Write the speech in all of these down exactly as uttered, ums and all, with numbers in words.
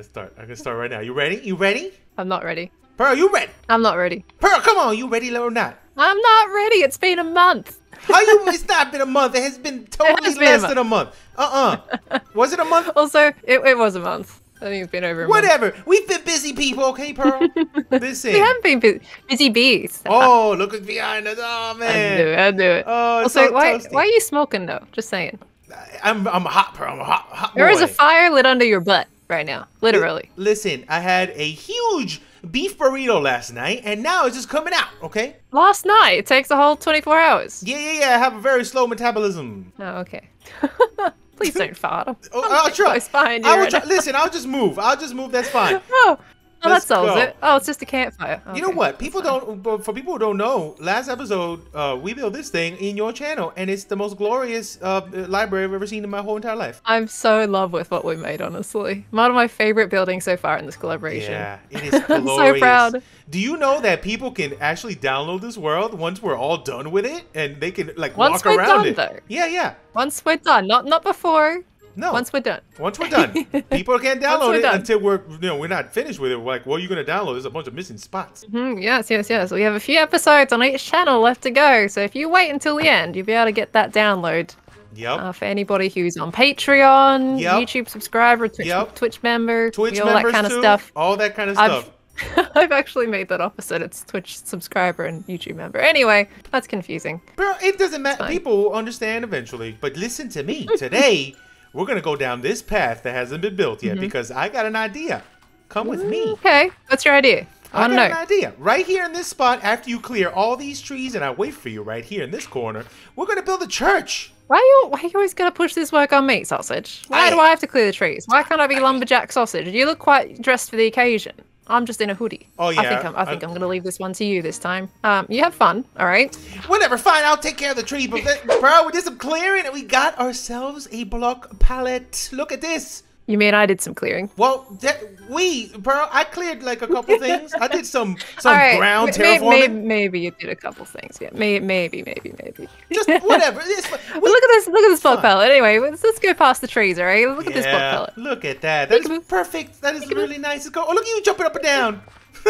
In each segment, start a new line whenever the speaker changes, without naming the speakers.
start. I'm gonna start right now. You ready? You ready?
I'm not ready.
Pearl, you ready?
I'm not ready.
Pearl, come on. You ready or not?
I'm not ready. It's been a month.
How you? It's not been a month. It has been totally
has been
less
a
than a month. Uh-uh. Was it a month?
Also, it, it was a month. I think it's been over a
Whatever. We've been busy people, okay, Pearl? Listen.
month. We haven't been busy, busy bees.
Oh, look what's behind us. Oh,
I
man.
do it. I do it.
Oh, it's
also,
so
why,
toasty.
why are you smoking though? Just saying.
I'm, I'm a hot Pearl. I'm a hot, hot
There
boy.
is a fire lit under your butt right now. Literally.
Listen, I had a huge beef burrito last night, and now it's just coming out, okay?
Last night. It takes a whole twenty-four hours.
Yeah, yeah, yeah. I have a very slow metabolism.
Oh, okay. Please don't fart. I'm,
Oh,
I'm
I'll
getting
try.
close behind you
I will
right
try.
now.
Listen, I'll just move. I'll just move. That's fine.
Oh, oh that
Let's
solves
go.
it. Oh, it's just a campfire.
You know
Okay,
what?
that's
People
fine.
don't. but For people who don't know, last episode uh, we built this thing in your channel, and it's the most glorious uh, library I've ever seen in my whole entire life.
I'm so in love with what we made, honestly. One of my favorite buildings so far in this collaboration.
Yeah, it is glorious.
I'm so proud.
Do you know that people can actually download this world once we're all done with it, and they can like
Once
walk
we're
around
done,
it?
though.
Yeah, yeah.
Once we're done, not not before.
No.
Once we're done.
Once we're done, people can't download
we're
it
done.
until we're you know we're not finished with it. We're like, what are you gonna download? There's a bunch of missing spots.
Hmm, yes, yes, yes. We have a few episodes on each channel left to go, so if you wait until the end, you'll be able to get that download.
Yep.
Uh, for anybody who's on Patreon,
Yep.
YouTube subscriber, Twitch,
Yep.
Twitch member,
Twitch
all
members
that kind of
too.
stuff.
All that kind of
I've-
stuff.
I've actually made that opposite. It's Twitch subscriber and YouTube member. Anyway, that's confusing.
Bro, it doesn't matter.
fine.
People will understand eventually. But listen to me. Today, we're gonna go down this path that hasn't been built
Mm-hmm.
yet because I got an idea. Come with me.
Okay, what's your idea? I
I
want
got
to
an
know.
idea. Right here in this spot, after you clear all these trees and I wait for you right here in this corner, we're gonna build a church.
Why are you, why are you always going to push this work on me, Sausage? Why
I-
do I have to clear the trees? Why can't I be Lumberjack Sausage? You look quite dressed for the occasion. I'm just in a hoodie.
Oh,
I
yeah,
think I'm, I think
I-
I'm going to leave this one to you this time. Um, you have fun, all right?
Whatever, fine, I'll take care of the tree. But let- bro, we did some clearing and we got ourselves a block pallet. Look at this.
You mean I did some clearing?
Well, that, we, bro, I cleared like a couple things. I did some some
All right,
ground
may- may-
terraforming.
may- maybe you did a couple things. Yeah, may- maybe, maybe, maybe.
Just whatever. It's,
But look at this! Look at this block
fine.
palette. Anyway, let's, let's go past the trees, all right? Look at this block
Yeah,
palette.
look at that. That is
Peekaboo.
perfect. That is
Peekaboo.
really nice. Let's go. Oh, look at you jumping up and down.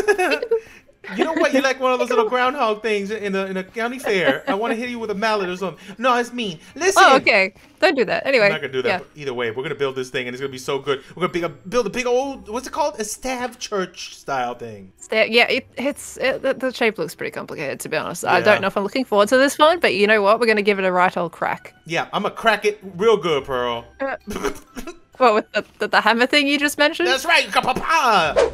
You know what? You're like one of those little groundhog things in a in a county fair. I want to hit you with a mallet or something. No, it's mean. Listen.
Oh, okay. Don't do that. Anyway,
I'm not gonna do that.
yeah.
But either way, we're gonna build this thing, and it's gonna be so good. We're gonna be, build a big old, what's it called? A stab church style thing.
Stay- Yeah, it, it's it, the, the shape looks pretty complicated, to be honest. I
Yeah.
don't know if I'm looking forward to this one, but you know what? We're going to give it a right old crack.
Yeah, I'm gonna crack it real good, Pearl.
What, with the, the, the hammer thing you just mentioned?
That's right. Ka-pa-pa.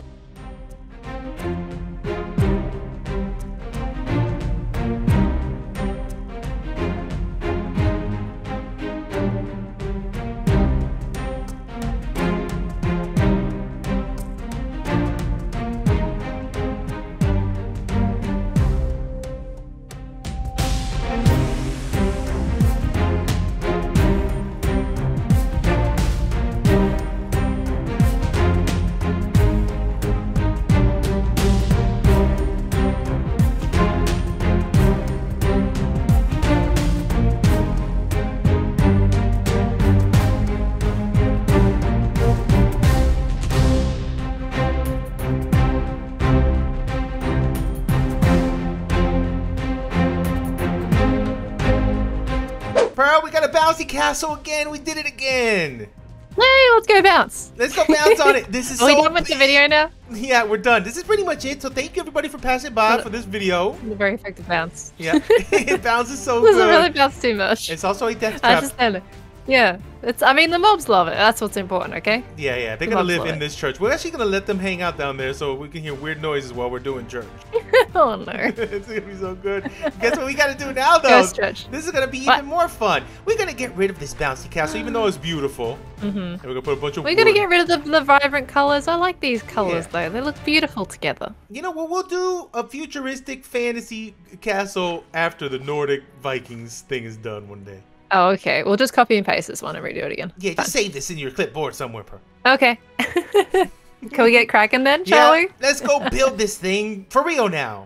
Pearl, we got a bouncy castle again. We did it again.
Hey, let's go bounce.
Let's go bounce on it. This is
Are we
so
done with the
big.
video now?
Yeah, we're done. This is pretty much it. So thank you everybody for passing by for this video.
It's a very effective bounce.
Yeah, it bounces so
Doesn't
good.
really bounce too much.
It's also a death
I
trap.
just don't know. Yeah, it's. I mean, the mobs love it. That's what's important, okay?
Yeah, yeah. They're
the
gonna
mobs
live
love
in
it.
this church. We're actually gonna let them hang out down there so we can hear weird noises while we're doing church.
Oh no.
It's gonna be so good. Guess what we gotta do now, though?
Ghost church.
This is gonna be
What?
even more fun. We're gonna get rid of this bouncy castle, even though it's beautiful. Mm-hmm. And we're gonna put a bunch of
We're gonna
wood.
get rid of the, the vibrant colors. I like these colors
Yeah.
though. They look beautiful together.
You know what? We'll do a futuristic fantasy castle after the Nordic Vikings thing is done one day.
Oh, okay. We'll just copy and paste this one and redo it again.
Yeah, just save this in your clipboard somewhere, Pearl.
Okay. Can we get cracking then, shall
Yeah,
we?
let's go build this thing for real now.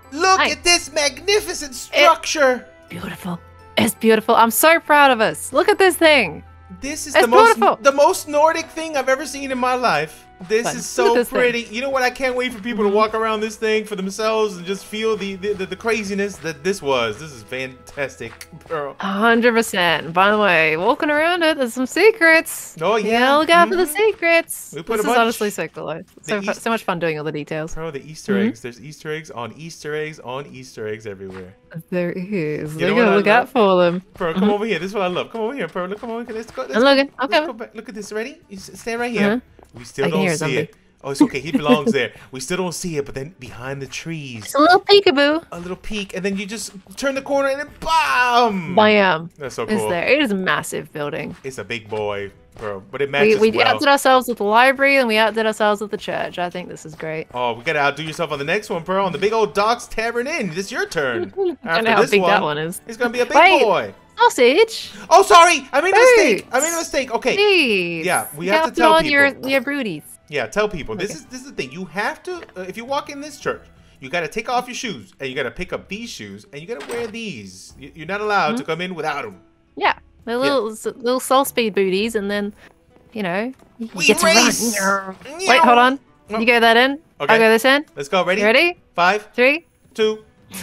Look
Nice.
at this magnificent structure.
Beautiful. It's beautiful. I'm so proud of us. Look at this thing.
This is
It's
the most
beautiful.
the most Nordic thing I've ever seen in my life. This
Fun.
is
Look
so
at this thing.
pretty. You know what? I can't wait for people to walk around this thing for themselves and just feel the the, the, the craziness that this was. This is fantastic, bro.
one hundred percent. By the way, walking around it, there's some secrets.
Oh, yeah.
Look out for the
Mhm.
secrets.
We put
this
a
is
bunch-
honestly so cool. It's So,
The
fu-
East-
so much fun doing all the details.
Bro, the Easter
Mhm.
eggs. There's Easter eggs on Easter eggs on Easter eggs everywhere.
There is.
You know
We're
what
gonna
I
look
love?
out for them.
Bro, come over here. This is what I love. Come over here, bro. Look, come over here. Let's go. Let's
I'm
go.
looking.
Let's
Okay.
go back. Look at this. Ready? You s- stand right here.
Uh-huh.
We still
I can
don't
hear a
see
zombie.
it. Oh, it's okay. He belongs there. We still don't see it, but then behind the trees,
It's a little peekaboo.
a little peek, and then you just turn the corner and then BAM!
Bam.
That's so
It's
cool.
there. It is a massive building.
It's a big boy, bro. But it
We,
matches
we
well.
outdid ourselves with the library and we outdid ourselves with the church. I think this is great.
Oh, we gotta outdo yourself on the next one, bro. On the big old Doc's Tavern Inn. This is your turn.
I don't
After
know how
this
big
one,
that one is.
it's gonna be a big
Wait.
boy.
Sausage.
Oh, sorry. I made a mistake. I
Boots.
made a mistake. Okay.
Jeez.
Yeah, we
You
have to
put
tell
on your,
people.
your broodies.
Yeah, tell people. This
Okay.
is this is the thing. You have to uh, if you walk in this church, you got to take off your shoes and you got to pick up these shoes and you got to wear these. You- You're not allowed to
Mm-hmm.
come in without them.
Yeah. The little s little soul speed booties and then, you know, you
We
get
race.
to run. Wait, hold on.
Oh.
You go that in.
Okay.
I'll go this in.
Let's go. Ready?
You ready?
Five,
Three,
two,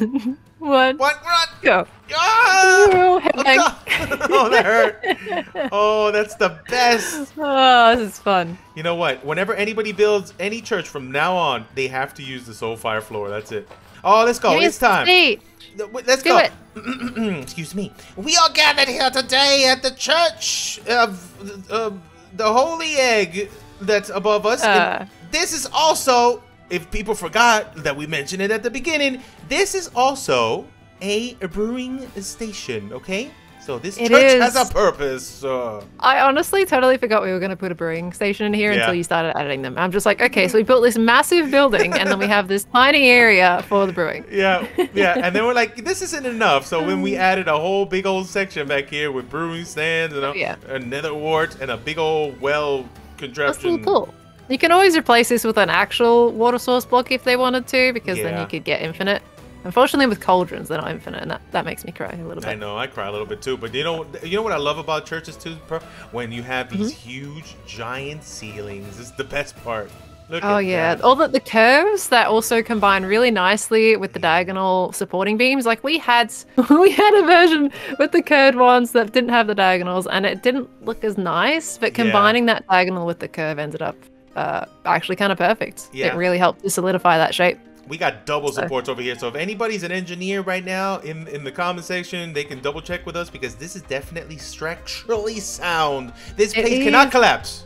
one,
one, run.
go.
Ah!
Oh,
Oh,
headbang.
God. Oh, that hurt. Oh, that's the best.
Oh, this is fun.
You know what? Whenever anybody builds any church from now on, they have to use the Soulfire floor. That's it. Oh, let's go.
Give me
It's
a
time.
seat.
Wait, Let's
Do
go.
it.
Excuse me. We are gathered here today at the church of uh, the Holy Egg that's above us. And
Uh.
this is also, if people forgot that we mentioned it at the beginning, this is also a brewing station, okay? So this
It
church has
is.
a purpose. Uh,
I honestly totally forgot we were going to put a brewing station in here
Yeah.
until you started adding them. I'm just like, okay, so we built this massive building and then we have this tiny area for the brewing.
yeah, yeah. And then we're like, this isn't enough. So when we added a whole big old section back here with brewing stands and a,
Yeah.
a nether wart and a big old well
That's
contraption.
cool. You can always replace this with an actual water source block if they wanted to, because then
Yeah.
you could get infinite. Unfortunately, with cauldrons, they're not infinite, and that, that makes me cry a little bit.
I know, I cry a little bit too. But you know, you know what I love about churches too, bro? When you have these
Mm-hmm.
huge, giant ceilings. It's the best part. Look
Oh
at
yeah,
that.
all the, the curves that also combine really nicely with the diagonal supporting beams. Like we had, we had a version with the curved ones that didn't have the diagonals, and it didn't look as nice. But
Yeah.
combining that diagonal with the curve ended up uh, actually kind of perfect.
Yeah.
It really helped to solidify that shape.
We got double
So-
supports over here. So if anybody's an engineer right now in in the comment section, they can double check with us because this is definitely structurally sound. This
It
place cannot
is.
collapse.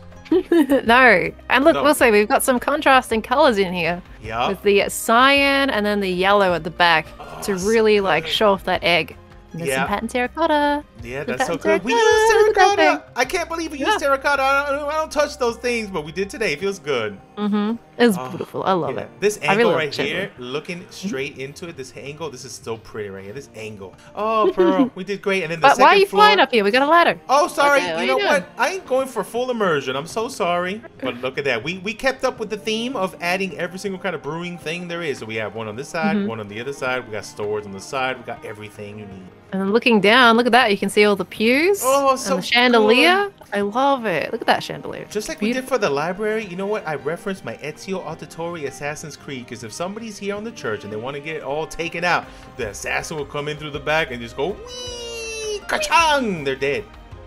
No, and look,
No.
we'll say we've got some contrasting colors in here
Yeah.
with the cyan and then the yellow at the back
Oh,
to really like
stunning.
show off that egg. And there's
Yeah.
some patent terracotta.
Yeah,
Look
that's so
at
good. We
terracotta,
use
look at that
terracotta.
thing.
I can't believe we
Yeah.
use terracotta. I don't, I don't touch those things, but we did today. It feels good.
Mm-hmm. It's
Oh,
beautiful. I love
Yeah.
it.
This
I
angle
really love
right
Chipmunk.
here, looking straight into it, this angle, this is so pretty right here. This angle. Oh, Pearl, we did great. And then the
But
second
why are you
floor.
flying up here? We got a ladder.
Oh, sorry.
Okay, what
you
are
know
you
what?
doing?
I ain't going for full immersion. I'm so sorry. But look at that. We we kept up with the theme of adding every single kind of brewing thing there is. So we have one on this side,
Mhm.
one on the other side. We got stores on the side. We got everything you need.
And then looking down, look at that. You can see all the pews
Oh, so
and the chandelier. I love it. Look at that chandelier.
Just like we did for the library, you know what? I referenced my Ezio Auditore Assassin's Creed because if somebody's here on the church and they want to get it all taken out, the assassin will come in through the back and just go, wee, ka-chang! They're dead.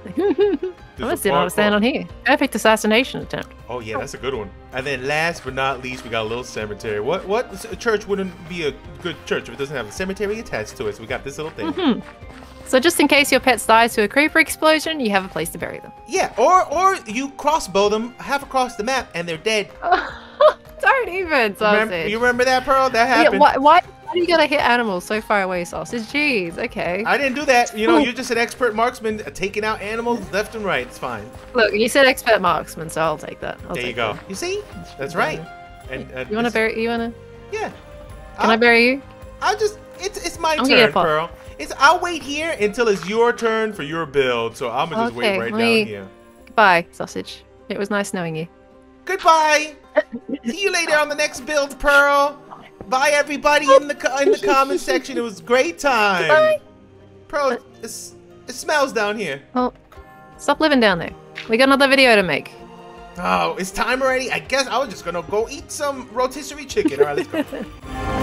I'm gonna sit on stand on here. Perfect assassination attempt.
Oh yeah, that's a good one. And then last but not least, we got a little cemetery. What what s- church wouldn't be a good church if it doesn't have a cemetery attached to it? So we got this little thing.
Hmm. So just in case your pets dies to a creeper explosion, you have a place to bury them.
Yeah, or or you crossbow them half across the map and they're dead.
Don't even,
Remember,
sausage.
you remember that, Pearl? That
Yeah,
happened.
why, why, why do you gotta hit animals so far away, sausage? Jeez, okay.
I didn't do that. You know,
Oh.
you're just an expert marksman uh, taking out animals left and right. It's fine.
Look, you said expert marksman, so I'll take that. I'll
There you
take
go.
that.
You see? That's right. And, and
You wanna
this-
bury? You wanna?
Yeah.
Can I
I'll,
bury you?
I'll just. It's it's my
I'm gonna get a
turn,
pot.
Pearl. It's. I'll wait here until it's your turn for your build. So I'm gonna just wait
Okay,
right
let
down
me-
here.
Goodbye, sausage. It was nice knowing you.
Goodbye. See you later on the next build, Pearl. Bye, everybody in the co- in the comment section. It was a great time.
Bye.
Bro, it's, it smells down here.
Oh, stop living down there. We got another video to make.
Oh, it's time already? I guess I was just gonna go eat some rotisserie chicken. All right, let's go.